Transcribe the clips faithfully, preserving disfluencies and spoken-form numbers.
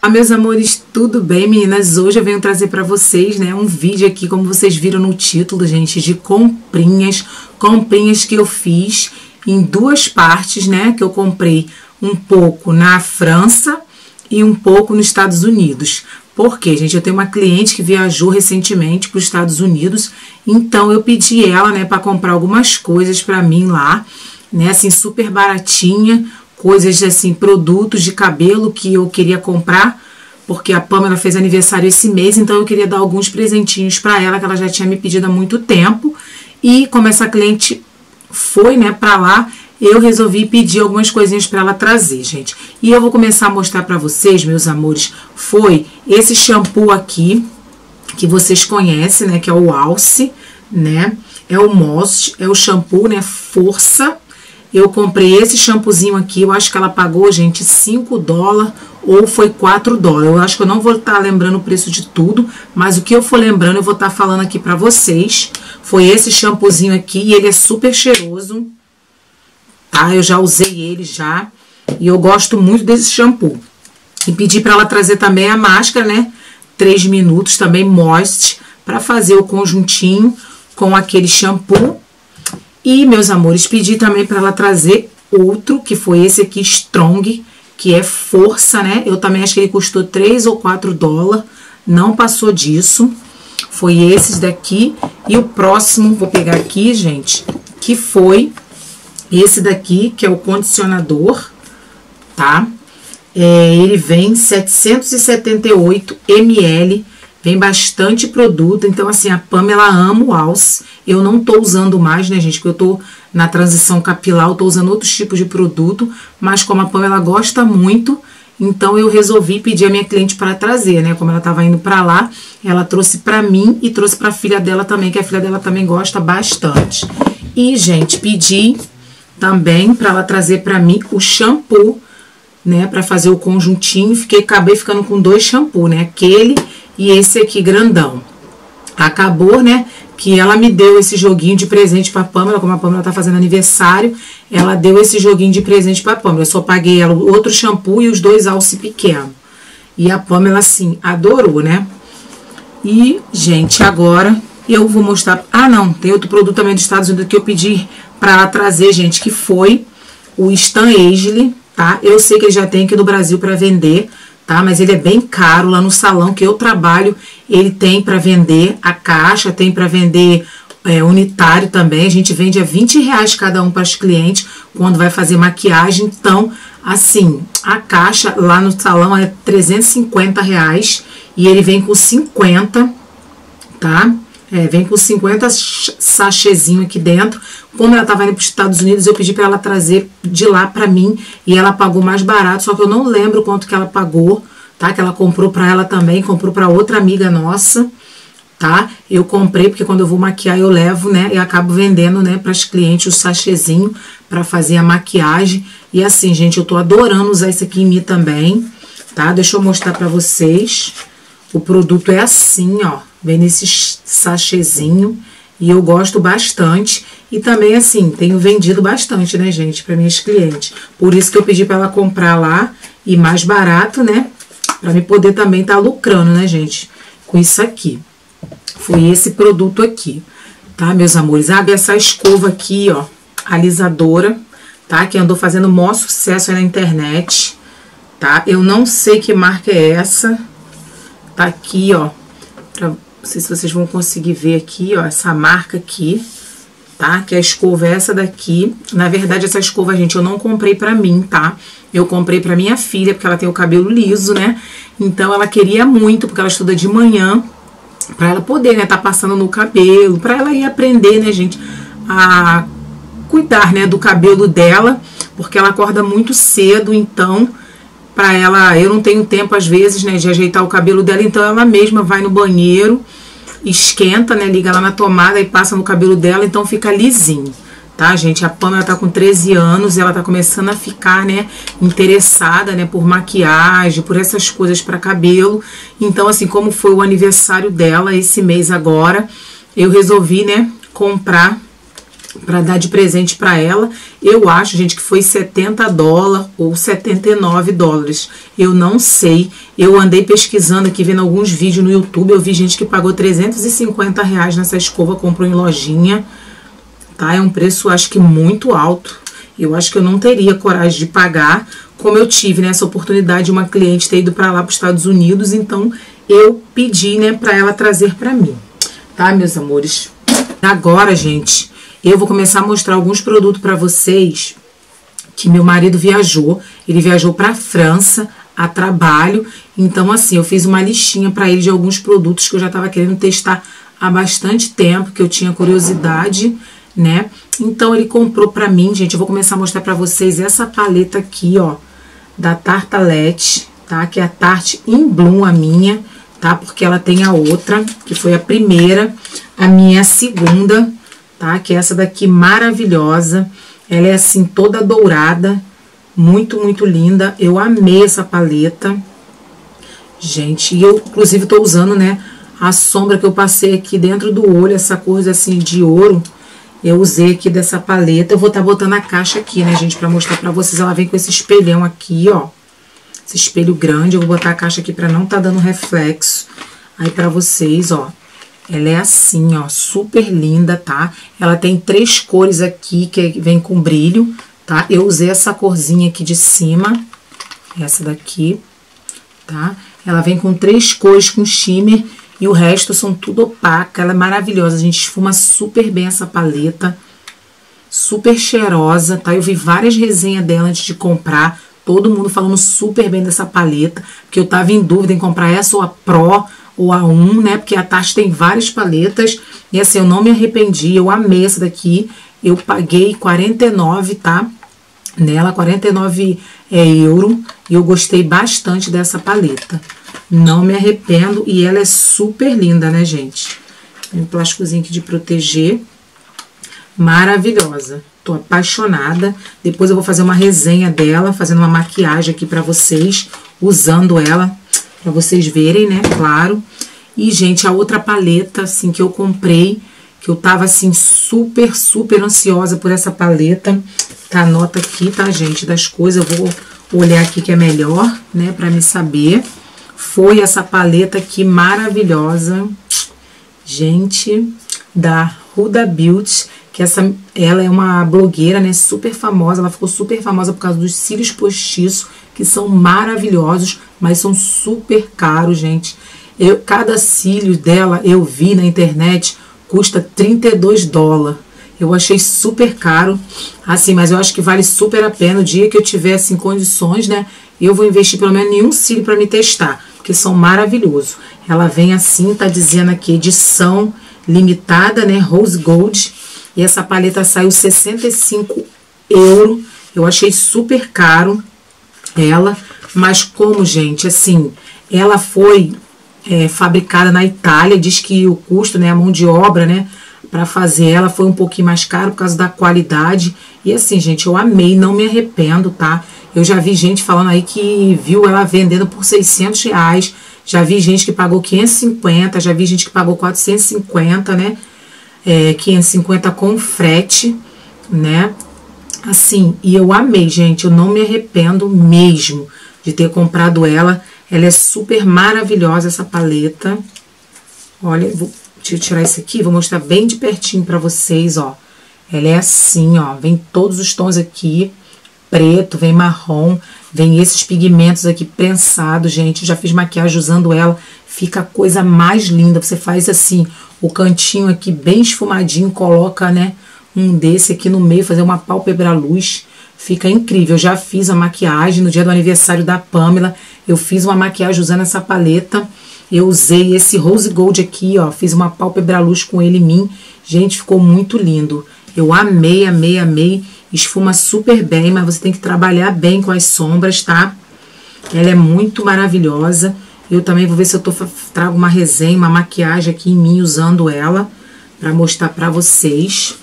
Olá, meus amores, tudo bem, meninas? Hoje eu venho trazer pra vocês, né, um vídeo aqui, como vocês viram no título, gente, de comprinhas, comprinhas que eu fiz em duas partes, né, que eu comprei um pouco na França e um pouco nos Estados Unidos. Por quê, gente? Eu tenho uma cliente que viajou recentemente para os Estados Unidos, então eu pedi ela, né, para comprar algumas coisas pra mim lá, né, assim, super baratinha, coisas assim, produtos de cabelo que eu queria comprar, porque a Pamela fez aniversário esse mês, então eu queria dar alguns presentinhos para ela, que ela já tinha me pedido há muito tempo. E como essa cliente foi, né, para lá, eu resolvi pedir algumas coisinhas para ela trazer, gente. E eu vou começar a mostrar para vocês, meus amores, foi esse shampoo aqui, que vocês conhecem, né, que é o Alce, né, é o Most, é o shampoo, né, Força. Eu comprei esse shampoozinho aqui, eu acho que ela pagou, gente, cinco dólares ou foi quatro dólares. Eu acho que eu não vou estar lembrando o preço de tudo, mas o que eu for lembrando eu vou estar falando aqui pra vocês. Foi esse shampoozinho aqui e ele é super cheiroso, tá? Eu já usei ele já e eu gosto muito desse shampoo. E pedi pra ela trazer também a máscara, né? três minutos também, Moist, pra fazer o conjuntinho com aquele shampoo. E, meus amores, pedi também para ela trazer outro, que foi esse aqui, Strong, que é Força, né? Eu também acho que ele custou três ou quatro dólares, não passou disso. Foi esses daqui. E o próximo, vou pegar aqui, gente, que foi esse daqui, que é o condicionador, tá? É, ele vem setecentos e setenta e oito mililitros. Vem bastante produto, então assim, a Pamela ama o Alce. Eu não tô usando mais, né, gente, porque eu tô na transição capilar, eu tô usando outros tipos de produto, mas como a Pamela gosta muito, então eu resolvi pedir a minha cliente para trazer, né, como ela tava indo para lá, ela trouxe para mim e trouxe para a filha dela também, que a filha dela também gosta bastante. E, gente, pedi também para ela trazer para mim o shampoo, né, para fazer o conjuntinho. Fiquei, acabei ficando com dois shampoos, né, aquele e esse aqui grandão. Acabou, né, que ela me deu esse joguinho de presente pra Pamela, como a Pamela tá fazendo aniversário, ela deu esse joguinho de presente pra Pamela. Eu só paguei ela o outro shampoo e os dois Alce pequeno. E a Pamela, assim, adorou, né? E, gente, agora eu vou mostrar... Ah, não, tem outro produto também dos Estados Unidos que eu pedi pra ela trazer, gente, que foi o Stan Ashley, tá? Eu sei que ele já tem aqui no Brasil pra vender, tá? Mas ele é bem caro. Lá no salão que eu trabalho, ele tem para vender a caixa, tem para vender é, unitário também. A gente vende a vinte reais cada um para os clientes quando vai fazer maquiagem. Então, assim, a caixa lá no salão é trezentos e cinquenta reais e ele vem com cinquenta, tá? É, vem com cinquenta sachêzinho aqui dentro. Como ela estava indo para os Estados Unidos, eu pedi para ela trazer de lá para mim e ela pagou mais barato, só que eu não lembro quanto que ela pagou, tá? Que ela comprou para ela também, comprou para outra amiga nossa, tá? Eu comprei porque quando eu vou maquiar eu levo, né? E acabo vendendo, né, para as clientes o sachêzinho para fazer a maquiagem. E assim, gente, eu tô adorando usar isso aqui em mim também, tá? Deixa eu mostrar para vocês. O produto é assim, ó, vem nesse sachêzinho e eu gosto bastante. E também, assim, tenho vendido bastante, né, gente, para minhas clientes. Por isso que eu pedi para ela comprar lá e mais barato, né, para me poder também estar tá lucrando, né, gente, com isso aqui. Foi esse produto aqui, tá, meus amores? Ah, essa escova aqui, ó, alisadora, tá, que andou fazendo o maior sucesso aí na internet, tá? Eu não sei que marca é essa. Tá aqui, ó, pra, não sei se vocês vão conseguir ver aqui, ó, essa marca aqui, tá? Que a escova é essa daqui. Na verdade, essa escova, gente, eu não comprei pra mim, tá? Eu comprei pra minha filha, porque ela tem o cabelo liso, né? Então, ela queria muito, porque ela estuda de manhã, pra ela poder, né, tá passando no cabelo, pra ela ir aprender, né, gente, a cuidar, né, do cabelo dela, porque ela acorda muito cedo, então... Pra ela, eu não tenho tempo às vezes, né, de ajeitar o cabelo dela, então ela mesma vai no banheiro, esquenta, né, liga lá na tomada e passa no cabelo dela, então fica lisinho, tá, gente? A Pamela tá com treze anos, ela tá começando a ficar, né, interessada, né, por maquiagem, por essas coisas pra cabelo. Então, assim, como foi o aniversário dela esse mês agora, eu resolvi, né, comprar para dar de presente para ela. Eu acho, gente, que foi setenta dólares ou setenta e nove dólares. Eu não sei. Eu andei pesquisando aqui, vendo alguns vídeos no YouTube. Eu vi gente que pagou trezentos e cinquenta reais nessa escova, comprou em lojinha. Tá? É um preço, acho que muito alto. Eu acho que eu não teria coragem de pagar, como eu tive nessa oportunidade de uma cliente ter ido para lá para os Estados Unidos. Então, eu pedi, né, para ela trazer para mim. Tá, meus amores? Agora, gente, eu vou começar a mostrar alguns produtos para vocês que meu marido viajou. Ele viajou para a França a trabalho. Então, assim, eu fiz uma listinha para ele de alguns produtos que eu já estava querendo testar há bastante tempo, que eu tinha curiosidade, né? Então, ele comprou para mim, gente. Eu vou começar a mostrar para vocês essa paleta aqui, ó, da Tartelette, tá? Que é a Tarte in Bloom, a minha, tá? Porque ela tem a outra, que foi a primeira. A minha é a segunda, tá? Que é essa daqui, maravilhosa. Ela é assim, toda dourada. Muito, muito linda. Eu amei essa paleta. Gente, e eu, inclusive, tô usando, né, a sombra que eu passei aqui dentro do olho, essa coisa assim de ouro. Eu usei aqui dessa paleta. Eu vou estar tá botando a caixa aqui, né, gente, pra mostrar pra vocês. Ela vem com esse espelhão aqui, ó. Esse espelho grande. Eu vou botar a caixa aqui pra não tá dando reflexo. Aí pra vocês, ó. Ela é assim, ó, super linda, tá? Ela tem três cores aqui que vem com brilho, tá? Eu usei essa corzinha aqui de cima. Essa daqui, tá? Ela vem com três cores com shimmer. E o resto são tudo opaca. Ela é maravilhosa, a gente esfuma super bem essa paleta. Super cheirosa, tá? Eu vi várias resenhas dela antes de comprar. Todo mundo falando super bem dessa paleta. Porque eu tava em dúvida em comprar essa ou a Pro ou a um, né? Porque a Tarte tem várias paletas. E assim, eu não me arrependi. Eu amei essa daqui. Eu paguei quarenta e nove, tá? Nela, quarenta e nove é, euro. E eu gostei bastante dessa paleta. Não me arrependo. E ela é super linda, né, gente? Tem um plásticozinho aqui de proteger. Maravilhosa. Tô apaixonada. Depois eu vou fazer uma resenha dela, fazendo uma maquiagem aqui pra vocês, usando ela, pra vocês verem, né, claro. E, gente, a outra paleta, assim, que eu comprei, que eu tava, assim, super, super ansiosa por essa paleta. Tá, anota aqui, tá, gente, das coisas. Eu vou olhar aqui que é melhor, né, pra me saber. Foi essa paleta aqui maravilhosa, gente, da Huda Beauty, que essa, ela é uma blogueira, né, super famosa. Ela ficou super famosa por causa dos cílios postiços, que são maravilhosos, mas são super caros, gente. Eu, cada cílio dela, eu vi na internet, custa trinta e dois dólares. Eu achei super caro, assim, mas eu acho que vale super a pena. O dia que eu tiver, assim, condições, né, eu vou investir pelo menos em um cílio para me testar, porque são maravilhosos. Ela vem assim, tá dizendo aqui, edição limitada, né, Rose Gold. E essa paleta saiu sessenta e cinco euros. Eu achei super caro ela, mas como, gente, assim, ela foi é, fabricada na Itália. Diz que o custo, né, a mão de obra, né, para fazer ela foi um pouquinho mais caro por causa da qualidade. E assim, gente, eu amei, não me arrependo, tá? Eu já vi gente falando aí que viu ela vendendo por seiscentos reais. Já vi gente que pagou quinhentos e cinquenta, já vi gente que pagou quatrocentos e cinquenta, né? É, quinhentos e cinquenta com frete, né? Assim, e eu amei, gente. Eu não me arrependo mesmo de ter comprado ela. Ela é super maravilhosa, essa paleta. Olha, vou deixa eu tirar isso aqui, vou mostrar bem de pertinho pra vocês, ó. Ela é assim, ó. Vem todos os tons aqui. Preto, vem marrom, vem esses pigmentos aqui prensados, gente. Eu já fiz maquiagem usando ela. Fica a coisa mais linda. Você faz assim, o cantinho aqui bem esfumadinho, coloca, né, um desse aqui no meio, fazer uma pálpebra luz. Fica incrível. Eu já fiz a maquiagem no dia do aniversário da Pamela. Eu fiz uma maquiagem usando essa paleta. Eu usei esse Rose Gold aqui, ó. Fiz uma pálpebra luz com ele em mim. Gente, ficou muito lindo. Eu amei, amei, amei. Esfuma super bem, mas você tem que trabalhar bem com as sombras, tá? Ela é muito maravilhosa. Eu também vou ver se eu tô, trago uma resenha, uma maquiagem aqui em mim usando ela, pra mostrar pra vocês.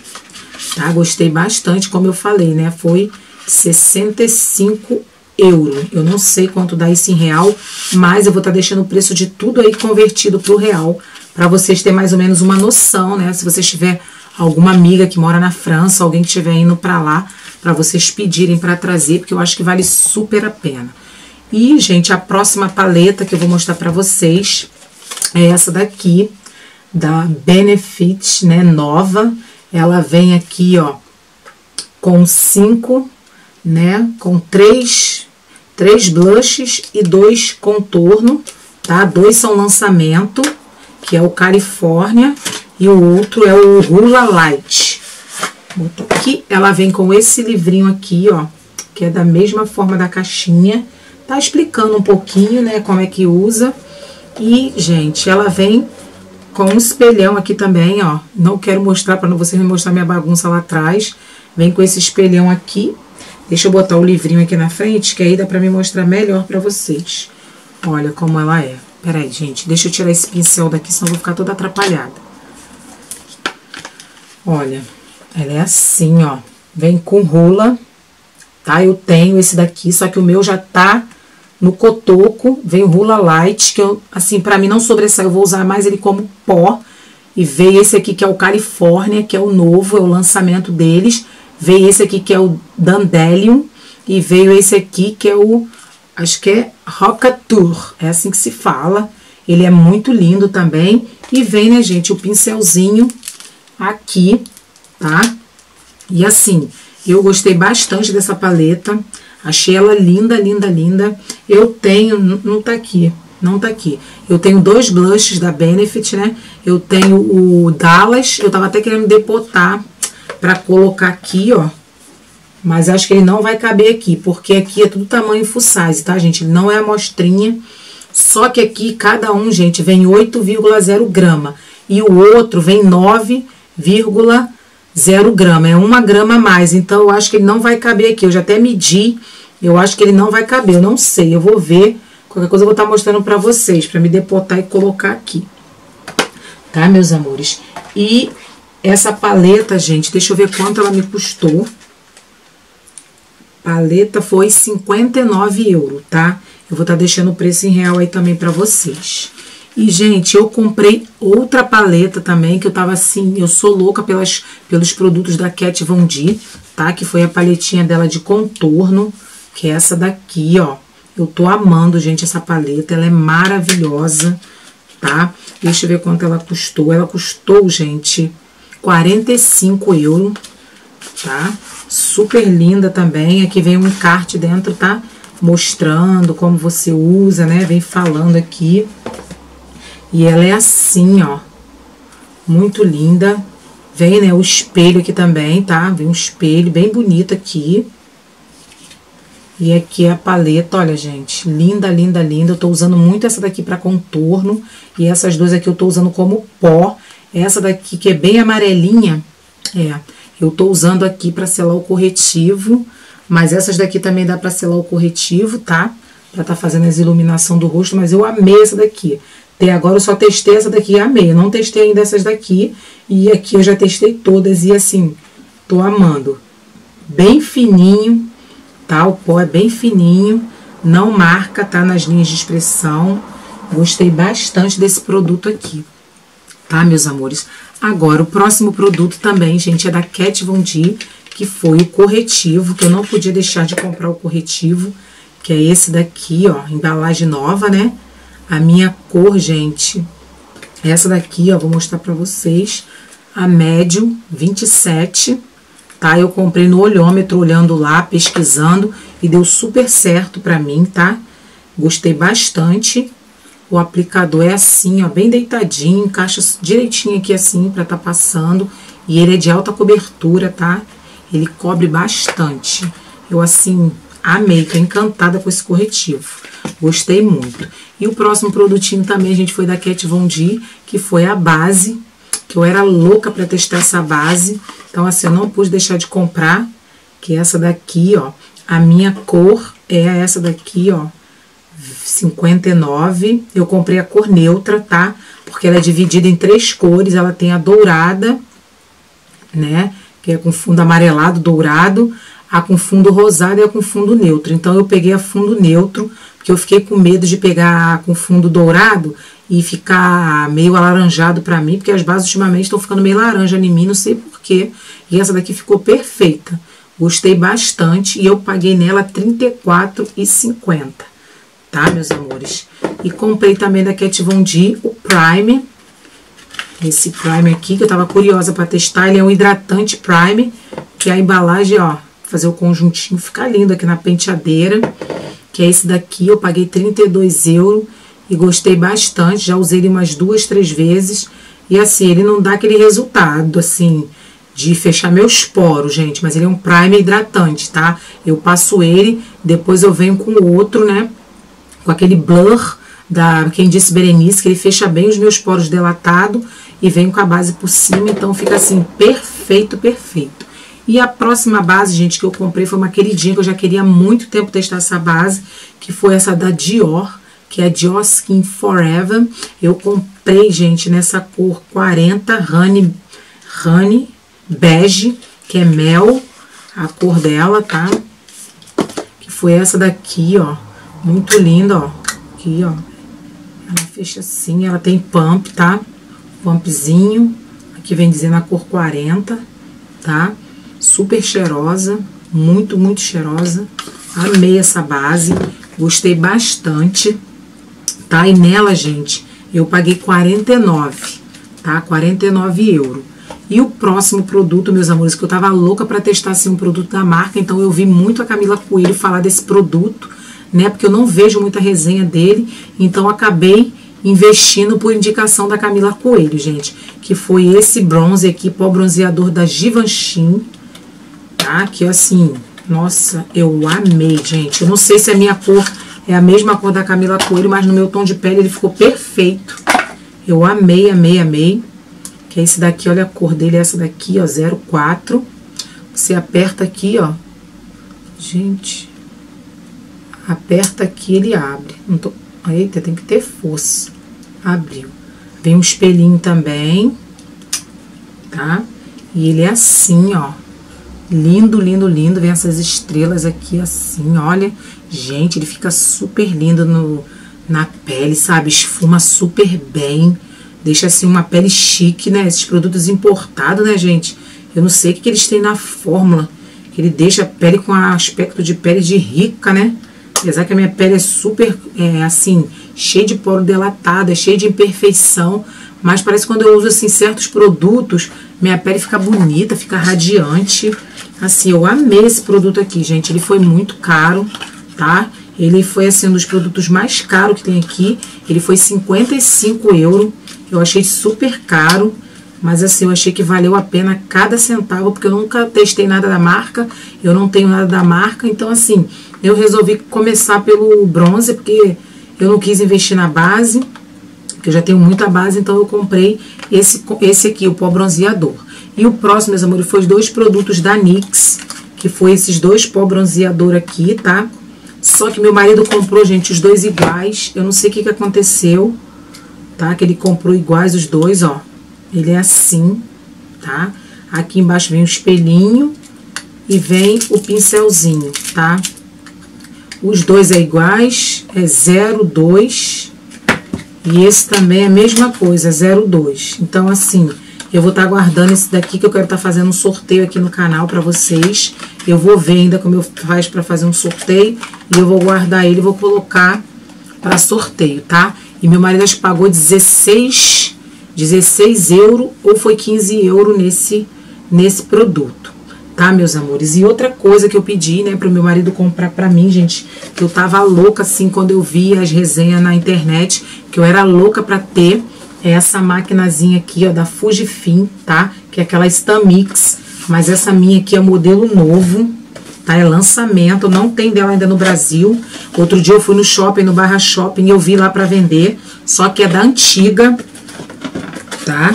Tá? Gostei bastante, como eu falei, né? Foi sessenta e cinco euros. Eu não sei quanto dá isso em real, mas eu vou estar tá deixando o preço de tudo aí convertido pro real, pra vocês terem mais ou menos uma noção, né? Se vocês tiverem alguma amiga que mora na França, alguém que estiver indo pra lá, pra vocês pedirem pra trazer, porque eu acho que vale super a pena. E, gente, a próxima paleta que eu vou mostrar pra vocês é essa daqui, da Benefit, né, nova. Ela vem aqui, ó, com cinco, né, com três, três blushes e dois contorno, tá? Dois são lançamento, que é o California, e o outro é o Hula Light. Boto aqui, ela vem com esse livrinho aqui, ó, que é da mesma forma da caixinha. Tá explicando um pouquinho, né, como é que usa. E, gente, ela vem com um espelhão aqui também, ó. Não quero mostrar para não vocês me mostrar minha bagunça lá atrás. Vem com esse espelhão aqui. Deixa eu botar o livrinho aqui na frente, que aí dá pra me mostrar melhor pra vocês. Olha como ela é. Pera aí, gente. Deixa eu tirar esse pincel daqui, senão eu vou ficar toda atrapalhada. Olha, ela é assim, ó. Vem com rola, tá? Eu tenho esse daqui, só que o meu já tá no cotoco. Vem o Hula Light, que eu, assim, pra mim não sobressai. Eu vou usar mais ele como pó. E veio esse aqui que é o California, que é o novo, é o lançamento deles. Veio esse aqui que é o Dandelion. E veio esse aqui que é o, acho que é Rocatur. É assim que se fala. Ele é muito lindo também. E vem, né, gente, o pincelzinho aqui, tá? E assim, eu gostei bastante dessa paleta. Achei ela linda, linda, linda. Eu tenho, não tá aqui, não tá aqui. Eu tenho dois blushes da Benefit, né? Eu tenho o Dallas, eu tava até querendo depotar pra colocar aqui, ó. Mas acho que ele não vai caber aqui, porque aqui é tudo tamanho full size, tá, gente? Ele não é amostrinha. Só que aqui, cada um, gente, vem oito vírgula zero grama. E o outro vem nove vírgula zero grama. É uma grama a mais. Então, eu acho que ele não vai caber aqui. Eu já até medi. Eu acho que ele não vai caber. Eu não sei. Eu vou ver. Qualquer coisa eu vou estar mostrando pra vocês. Pra me depotar e colocar aqui. Tá, meus amores? E essa paleta, gente, deixa eu ver quanto ela me custou. Paleta foi cinquenta e nove euros, tá? Eu vou estar deixando o preço em real aí também pra vocês. E, gente, eu comprei outra paleta também, que eu tava assim, eu sou louca pelas, pelos produtos da Kat Von D, tá? Que foi a paletinha dela de contorno, que é essa daqui, ó. Eu tô amando, gente, essa paleta, ela é maravilhosa, tá? Deixa eu ver quanto ela custou. Ela custou, gente, quarenta e cinco euros, tá? Super linda também. Aqui vem um encarte dentro, tá? Mostrando como você usa, né? Vem falando aqui. E ela é assim, ó. Muito linda. Vem, né, o espelho aqui também, tá? Vem um espelho bem bonito aqui. E aqui é a paleta, olha, gente. Linda, linda, linda. Eu tô usando muito essa daqui pra contorno. E essas duas aqui eu tô usando como pó. Essa daqui que é bem amarelinha, é... eu tô usando aqui pra selar o corretivo. Mas essas daqui também dá pra selar o corretivo, tá? Pra tá fazendo as iluminação do rosto. Mas eu amei essa daqui. Até agora eu só testei essa daqui e amei. Eu não testei ainda essas daqui. E aqui eu já testei todas. E assim, tô amando. Bem fininho, tá? O pó é bem fininho. Não marca, tá? Nas linhas de expressão. Gostei bastante desse produto aqui. Tá, meus amores? Agora, o próximo produto também, gente, é da Kat Von D, que foi o corretivo, que eu não podia deixar de comprar o corretivo, que é esse daqui, ó, embalagem nova, né? A minha cor, gente, essa daqui, ó, vou mostrar pra vocês, a médio vinte e sete, tá? Eu comprei no olhômetro, olhando lá, pesquisando, e deu super certo pra mim, tá? Gostei bastante. O aplicador é assim, ó, bem deitadinho, encaixa direitinho aqui assim pra tá passando. E ele é de alta cobertura, tá? Ele cobre bastante. Eu, assim, amei, tô encantada com esse corretivo. Gostei muito. E o próximo produtinho também, gente, foi da Kat Von D, que foi a base, que eu era louca pra testar essa base. Então, assim, eu não pude deixar de comprar, que é essa daqui, ó. A minha cor é essa daqui, ó. cinquenta e nove, eu comprei a cor neutra, tá? Porque ela é dividida em três cores, ela tem a dourada, né? Que é com fundo amarelado, dourado, a com fundo rosado e a com fundo neutro. Então, eu peguei a fundo neutro, porque eu fiquei com medo de pegar a com fundo dourado e ficar meio alaranjado pra mim, porque as bases ultimamente estão ficando meio laranja em mim, não sei porquê. E essa daqui ficou perfeita. Gostei bastante e eu paguei nela trinta e quatro reais e cinquenta centavos, tá, meus amores? E comprei também da Kat Von D o Prime. Esse Prime aqui, que eu tava curiosa pra testar, ele é um hidratante Prime, que a embalagem, ó, fazer o conjuntinho ficar lindo aqui na penteadeira, que é esse daqui. Eu paguei trinta e dois euros e gostei bastante, já usei ele umas duas, três vezes, e assim, ele não dá aquele resultado, assim, de fechar meus poros, gente, mas ele é um primer hidratante, tá? Eu passo ele, depois eu venho com o outro, né, com aquele blur da Quem Disse Berenice, que ele fecha bem os meus poros dilatados, e venho com a base por cima, então fica assim, perfeito, perfeito. E a próxima base, gente, que eu comprei foi uma queridinha, que eu já queria há muito tempo testar essa base, que foi essa da Dior, que é a Dior Skin Forever. Eu comprei, gente, nessa cor quarenta, Honey, Honey Bege, que é mel, a cor dela, tá? Que foi essa daqui, ó, muito linda, ó, aqui, ó. Ela fecha assim, ela tem pump, tá? Pumpzinho, aqui vem dizendo a cor quarenta, tá? Super cheirosa, muito, muito cheirosa. Amei essa base, gostei bastante, tá? E nela, gente, eu paguei quarenta e nove, tá? quarenta e nove euros. E o próximo produto, meus amores, que eu tava louca pra testar, assim, um produto da marca, então eu vi muito a Camila Coelho falar desse produto, né? Porque eu não vejo muita resenha dele, então acabei investindo por indicação da Camila Coelho, gente. Que foi esse bronze aqui, pó bronzeador da Givenchy, tá? Que assim, nossa, eu amei, gente. Eu não sei se a minha cor é a mesma cor da Camila Coelho, mas no meu tom de pele ele ficou perfeito. Eu amei, amei, amei. Que é esse daqui, olha a cor dele, essa daqui, ó, zero quatro. Você aperta aqui, ó. Gente, aperta aqui, ele abre. Não tô... Eita, tem que ter força. Abriu. Vem um espelhinho também, tá? E ele é assim, ó. Lindo, lindo, lindo. Vem essas estrelas aqui assim, olha. Gente, ele fica super lindo no, na pele, sabe? Esfuma super bem. Deixa assim uma pele chique, né? Esses produtos importados, né, gente? Eu não sei o que, que eles têm na fórmula. Que ele deixa a pele com aspecto de pele de rica, né? Apesar que a minha pele é super, é, assim, cheia de poro dilatado, é cheia de imperfeição. Mas parece que quando eu uso, assim, certos produtos, minha pele fica bonita, fica radiante. Assim, eu amei esse produto aqui, gente. Ele foi muito caro, tá? Ele foi, assim, um dos produtos mais caros que tem aqui. Ele foi cinquenta e cinco euros. Eu achei super caro, mas assim, eu achei que valeu a pena cada centavo, porque eu nunca testei nada da marca, eu não tenho nada da marca, então assim, eu resolvi começar pelo bronze, porque eu não quis investir na base, porque eu já tenho muita base, então eu comprei esse, esse aqui, o pó bronzeador. E o próximo, meus amores, foi os dois produtos da NYX, que foi esses dois pó bronzeador aqui, tá? Só que meu marido comprou, gente, os dois iguais, eu não sei o que que aconteceu, tá? Que ele comprou iguais os dois, ó. Ele é assim, tá? Aqui embaixo vem o espelhinho e vem o pincelzinho, tá? Os dois é iguais, é zero dois. E esse também é a mesma coisa, zero dois. Então, assim, eu vou estar tá guardando esse daqui, que eu quero estar tá fazendo um sorteio aqui no canal pra vocês. Eu vou ver ainda como eu faço pra fazer um sorteio. E eu vou guardar ele e vou colocar pra sorteio, tá? E meu marido acho que pagou dezesseis, dezesseis euros ou foi quinze euros nesse, nesse produto, tá, meus amores? E outra coisa que eu pedi, né, pro meu marido comprar pra mim, gente, que eu tava louca, assim, quando eu vi as resenhas na internet, que eu era louca pra ter, é essa maquinazinha aqui, ó, da Fujifilm, tá? Que é aquela Stamix, mas essa minha aqui é modelo novo, tá? É lançamento, não tem dela ainda no Brasil. Outro dia eu fui no shopping, no Barra Shopping, e eu vi lá pra vender, só que é da antiga, tá?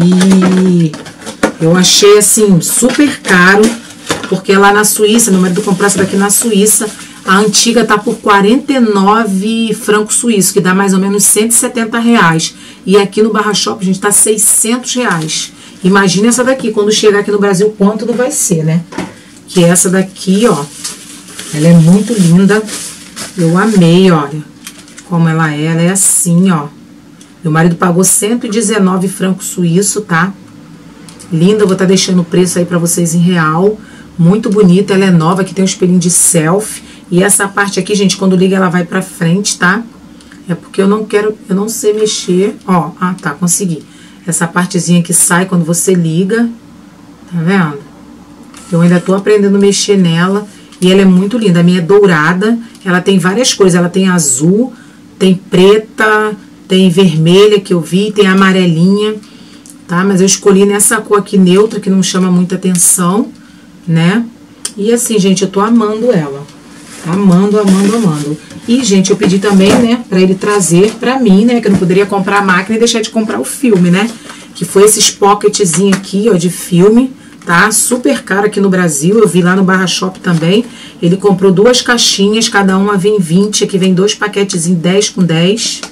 E eu achei, assim, super caro, porque lá na Suíça, meu marido comprou essa daqui na Suíça, a antiga tá por quarenta e nove francos suíços, que dá mais ou menos cento e setenta reais. E aqui no Barra Shopping, gente, tá seiscentos reais. Imagina essa daqui, quando chegar aqui no Brasil, quanto não vai ser, né? que essa daqui, ó, ela é muito linda. Eu amei, olha, como ela é. Ela é assim, ó. Meu marido pagou cento e dezenove francos suíços, tá? Linda, eu vou estar deixando o preço aí pra vocês em real. Muito bonita, ela é nova, aqui tem um espelhinho de selfie. E essa parte aqui, gente, quando liga ela vai pra frente, tá? É porque eu não quero, eu não sei mexer. Ó, ah, tá, consegui. Essa partezinha que sai quando você liga. Tá vendo? Eu ainda tô aprendendo a mexer nela. E ela é muito linda. A minha é dourada. Ela tem várias cores. Ela tem azul, tem preta, tem vermelha que eu vi, tem amarelinha. Tá? Mas eu escolhi nessa cor aqui neutra, que não chama muita atenção, né? E assim, gente, eu tô amando ela. Amando, amando, amando. E, gente, eu pedi também, né, pra ele trazer pra mim, né, que eu não poderia comprar a máquina e deixar de comprar o filme, né? Que foi esses pocketzinho aqui, ó, de filme, tá? Super caro aqui no Brasil, eu vi lá no Barra Shop também. Ele comprou duas caixinhas, cada uma vem vinte, aqui vem dois paquetezinhos, dez com dez.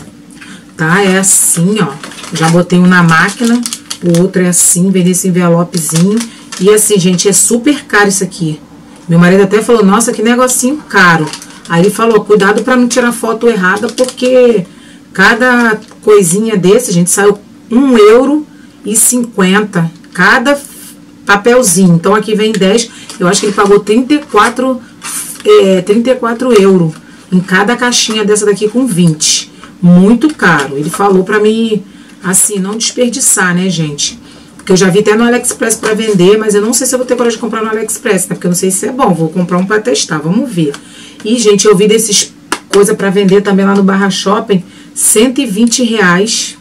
Tá? É assim, ó. Já botei um na máquina, o outro é assim, vem nesse envelopezinho. E assim, gente, é super caro isso aqui. Meu marido até falou, nossa, que negocinho caro. Aí ele falou, cuidado pra não tirar foto errada, porque cada coisinha desse, gente, saiu um euro e cinquenta. Cada papelzinho. Então aqui vem dez. Eu acho que ele pagou trinta e quatro, é, trinta e quatro euros em cada caixinha dessa daqui com vinte. Muito caro. Ele falou pra mim, assim, não desperdiçar, né, gente? Porque eu já vi até no AliExpress pra vender, mas eu não sei se eu vou ter coragem de comprar no AliExpress, né? Porque eu não sei se é bom. Vou comprar um pra testar, vamos ver. E, gente, eu vi desses coisas pra vender também lá no Barra Shopping, cento e vinte reais.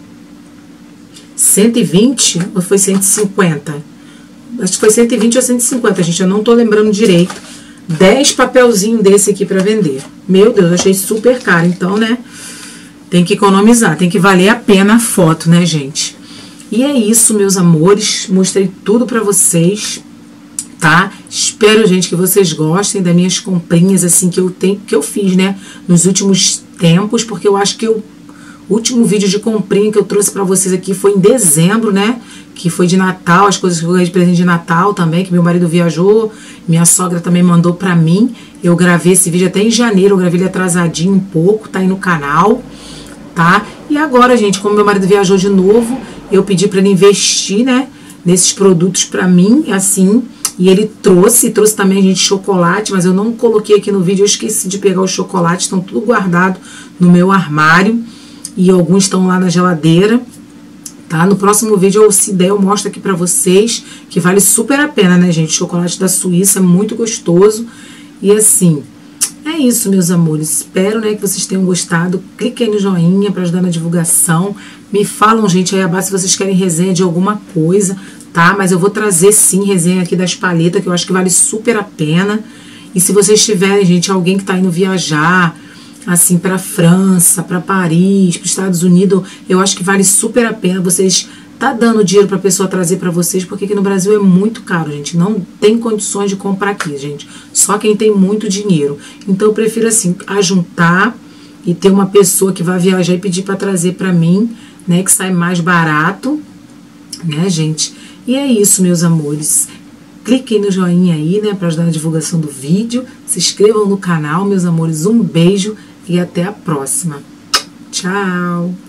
cento e vinte ou foi cento e cinquenta? Acho que foi cento e vinte ou cento e cinquenta, gente, eu não tô lembrando direito. dez papelzinhos desse aqui pra vender. Meu Deus, eu achei super caro. Então, né, tem que economizar, tem que valer a pena a foto, né, gente? E é isso, meus amores. Mostrei tudo pra vocês, tá? Espero, gente, que vocês gostem das minhas comprinhas, assim, que eu tenho, que eu fiz, né, nos últimos tempos, porque eu acho que eu o último vídeo de comprinha que eu trouxe pra vocês aqui foi em dezembro, né? Que foi de Natal, as coisas que eu ganhei de presente de Natal também, que meu marido viajou, minha sogra também mandou pra mim. Eu gravei esse vídeo até em janeiro, eu gravei ele atrasadinho um pouco, tá aí no canal, tá? E agora, gente, como meu marido viajou de novo, eu pedi pra ele investir, né? Nesses produtos pra mim, assim, e ele trouxe, trouxe também, gente, chocolate, mas eu não coloquei aqui no vídeo, eu esqueci de pegar os chocolates, estão tudo guardado no meu armário. E alguns estão lá na geladeira, tá? No próximo vídeo, eu, se der, eu mostro aqui pra vocês, que vale super a pena, né, gente? Chocolate da Suíça, muito gostoso. E assim, é isso, meus amores. Espero, né, que vocês tenham gostado. Cliquem no joinha pra ajudar na divulgação. Me falam, gente, aí abaixo se vocês querem resenha de alguma coisa, tá? Mas eu vou trazer, sim, resenha aqui das paletas, que eu acho que vale super a pena. E se vocês tiverem, gente, alguém que tá indo viajar, assim, para França, para Paris, para Estados Unidos, eu acho que vale super a pena vocês tá dando dinheiro para a pessoa trazer para vocês, porque aqui no Brasil é muito caro, gente, não tem condições de comprar aqui, gente, só quem tem muito dinheiro. Então eu prefiro, assim, ajuntar e ter uma pessoa que vai viajar e pedir para trazer para mim, né, que sai mais barato, né, gente? E é isso, meus amores. Cliquem no joinha aí, né, para ajudar na divulgação do vídeo. Se inscrevam no canal, meus amores. Um beijo e até a próxima. Tchau!